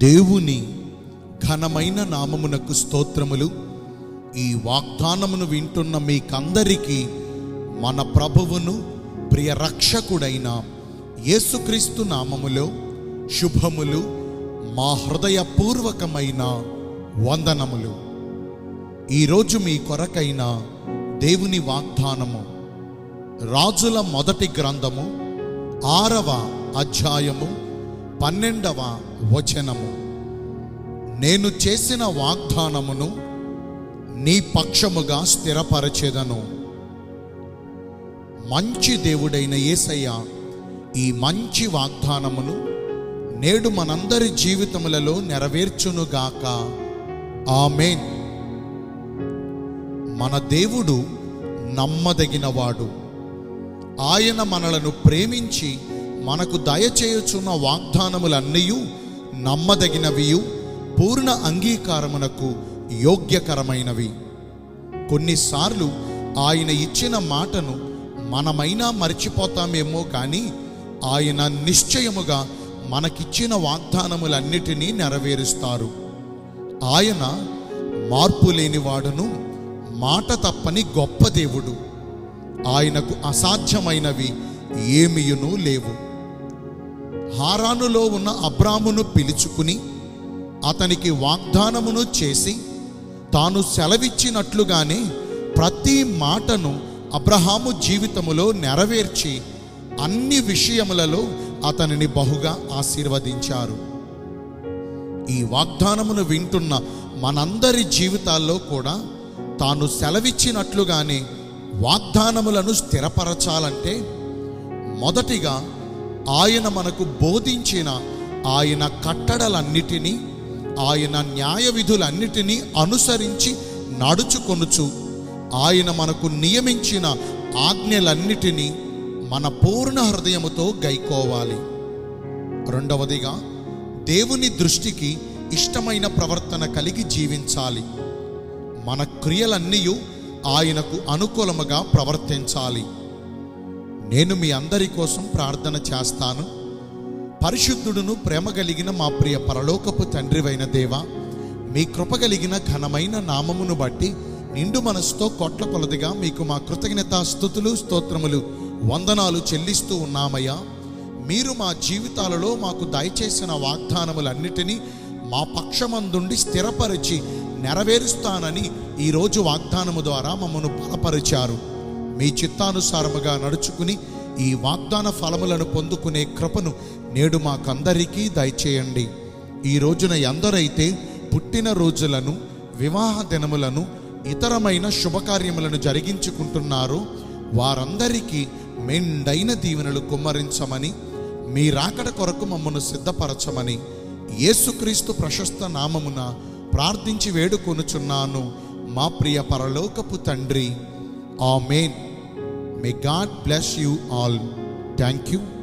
దేవుని ఘనమైన నామమునకు స్తోత్రములు. ఈ వాగ్దానమును వింటున్న మీకందరికీ మన ప్రభువును ప్రియ రక్షకుడైన యేసుక్రీస్తు నామములో శుభములు, మా హృదయపూర్వకమైన వందనములు. ఈరోజు మీ కొరకైన దేవుని వాగ్దానము రాజుల మొదటి గ్రంథము 6వ అధ్యాయము 12వ వచనము. నేను చేసిన వాగ్దానమును నీ పక్షముగా స్థిరపరచెదను. మంచి దేవుడైన యేసయ్య ఈ మంచి వాగ్దానమును నేడు మనందరి జీవితములలో నెరవేర్చునుగాక. ఆమేన్. మన దేవుడు నమ్మదగినవాడు. ఆయన మనలను ప్రేమించి మనకు దయచేయుచున్న వాగ్దానములన్నీయు నమ్మదగినవియు పూర్ణ అంగీకారమునకు యోగ్యకరమైనవి. కొన్నిసార్లు ఆయన ఇచ్చిన మాటను మనమైనా మర్చిపోతామేమో, కానీ ఆయన నిశ్చయముగా మనకిచ్చిన వాగ్దానములన్నిటినీ నెరవేరుస్తారు. ఆయన మార్పు లేనివాడును, మాట తప్పని గొప్ప దేవుడు. ఆయనకు అసాధ్యమైనవి ఏమీయును లేవు. హారానులో ఉన్న అబ్రామును పిలుచుకుని అతనికి వాగ్దానమును చేసి తాను సెలవిచ్చినట్లుగానే ప్రతి మాటను అబ్రహాము జీవితములో నెరవేర్చి అన్ని విషయములలో అతనిని బహుగా ఆశీర్వదించారు. ఈ వాగ్దానమును వింటున్న మనందరి జీవితాల్లో కూడా తాను సెలవిచ్చినట్లుగానే వాగ్దానములను స్థిరపరచాలంటే మొదటిగా ఆయన మనకు బోధించిన ఆయన కట్టడలన్నిటినీ, ఆయన న్యాయ విధులన్నిటినీ అనుసరించి నడుచుకొనుచు ఆయన మనకు నియమించిన ఆజ్ఞలన్నిటినీ మన పూర్ణ హృదయముతో గైకోవాలి. రెండవదిగా దేవుని దృష్టికి ఇష్టమైన ప్రవర్తన కలిగి జీవించాలి. మన క్రియలన్నీ ఆయనకు అనుకూలముగా ప్రవర్తించాలి. నేను మీ అందరి కోసం ప్రార్థన చేస్తాను. పరిశుద్ధుడును ప్రేమ కలిగిన మా ప్రియ పరలోకపు తండ్రివైన దేవా, మీ కృప కలిగిన ఘనమైన నామమును బట్టి నిండు మనసుతో కోట్ల కొలదిగా మీకు మా కృతజ్ఞత స్తుతులు స్తోత్రములు వందనాలు చెల్లిస్తూ ఉన్నామయ్యా. మీరు మా జీవితాలలో మాకు దయచేసిన వాగ్దానములన్నిటినీ మా పక్షమందుండి స్థిరపరిచి నెరవేరుస్తానని ఈరోజు వాగ్దానము ద్వారా మమ్మను బలపరిచారు. మీ చిత్తానుసారముగా నడుచుకుని ఈ వాగ్దాన ఫలములను పొందుకునే కృపను నేడు మాకందరికీ దయచేయండి. ఈ రోజున ఎందరైతే పుట్టిన రోజులను, వివాహ దినములను, ఇతరమైన శుభకార్యములను జరిగించుకుంటున్నారో వారందరికీ మెండైన దీవెనలు కుమ్మరించమని, మీ రాకడ కొరకు మమ్మను సిద్ధపరచమని యేసుక్రీస్తు ప్రశస్త నామమున ప్రార్థించి వేడుకొనుచున్నాను మా ప్రియ పరలోకపు తండ్రి. Amen. May God bless you all. Thank you.